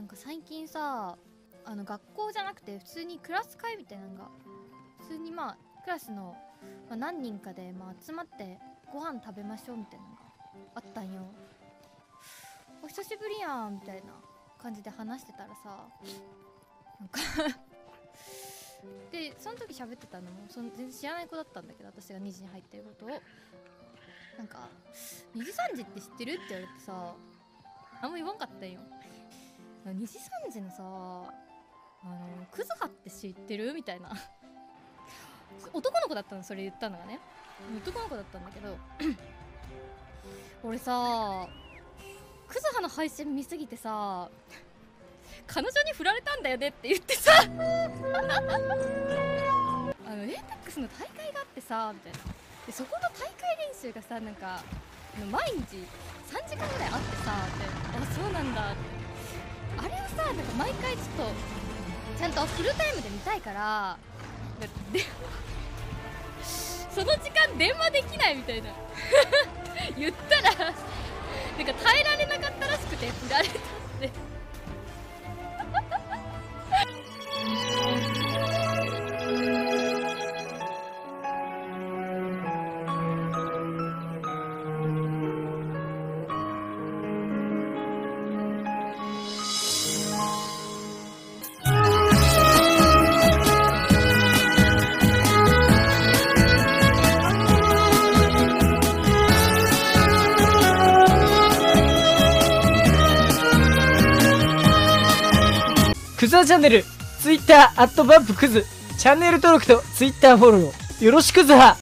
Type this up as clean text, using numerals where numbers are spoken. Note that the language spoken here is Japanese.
なんか最近さ、学校じゃなくて普通にクラス会みたいなのが普通にクラスの、何人かで集まってご飯食べましょうみたいなのがあったんよ。お久しぶりやんみたいな感じで話してたらさ、なんかでその時喋ってたのも全然知らない子だったんだけど、私が2時に入ってることをなんか2時3時って知ってるって言われてさ、あんま言わんかったんよ。2時3時のさ、クズハって知ってるみたいな男の子だったの、それ言ったのがね。男の子だったんだけど俺さ、クズハの配信見すぎてさ、彼女に振られたんだよねって言ってさエーペックスの大会があってさみたいな。でそこの大会練習がさ、なんか毎日3時間ぐらいあってさ、あ、そうなんだって。あれをさ、なんか毎回ちょっとちゃんとフルタイムで見たいからでその時間電話できないみたいな言ったらなんか耐えられなかったらしくて振られたってクズハチャンネル、Twitter@バンプクズ、チャンネル登録と Twitter フォローよろしくずは。